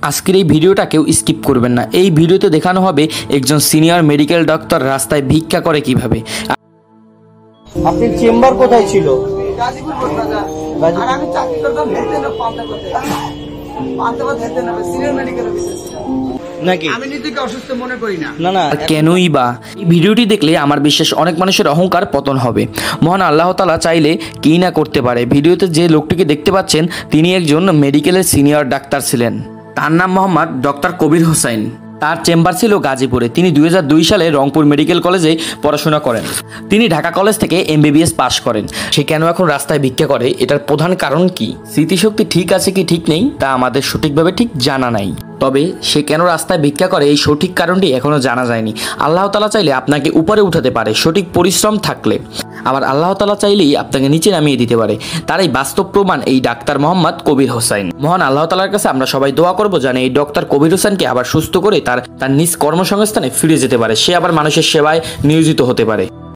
আজকের এই ভিডিওটা কেউ স্কিপ করবেন না। এই ভিডিওতে দেখানো হবে একজন সিনিয়র মেডিকেল ডক্টর রাস্তায় ভিক্ষা করে কিভাবে। আপনার চেম্বার কোথায় ছিল? গাজীপুর বাজার। আর আমি চাকরি করতাম হেলথ পান্তা সিনিয়র মেডিকেল অফিসার ছিলাম নাকি? আমি নিজেকে অসুস্থ মনে করি না। না না, কেনই বা? এই ভিডিওটি দেখলে আমার বিশ্বাস অনেক মানুষের অহংকার পতন হবে। মহান আল্লাহ তাআলা চাইলে কি না করতে পারে। ভিডিওতে যে লোকটিকে দেখতে পাচ্ছেন তিনি একজন মেডিকেলের সিনিয়র ডাক্তার ছিলেন। তার নাম মোহাম্মদ ডক্টর কবির হোসাইন। তার চেম্বার ছিল গাজীপুরে। তিনি 2002 সালে রংপুর মেডিকেল কলেজে পড়াশোনা করেন। তিনি ঢাকা কলেজ থেকে MBBS পাশ করেন। সে কেন এখন রাস্তায় ভিক্ষা করে, এটার প্রধান কারণ কি? স্মৃতিশক্তি ঠিক আছে কি ঠিক নেই তা আমাদের সঠিকভাবে ঠিক জানা নাই। তবে সে কেন রাস্তায় ভিক্ষা করে এই সঠিক কারণটি এখনও জানা যায়নি। আল্লাহ তাআলা চাইলে আপনাকে উপরে উঠাতে পারে সঠিক পরিশ্রম থাকলে, আবার আল্লাহ তাআলা চাইলেই আপনাকে নিচে নামিয়ে দিতে পারে। তার এই বাস্তব প্রমাণ এই ডাক্তার মোহাম্মদ কবির হোসাইন। মহান আল্লাহ তাআলার কাছে আমরা সবাই দোয়া করবো যেন এই ডক্টর কবির হোসেনকে আবার সুস্থ করে তার নিজ কর্মসংস্থানে ফিরে যেতে পারে, সে আবার মানুষের সেবায় নিয়োজিত হতে পারে।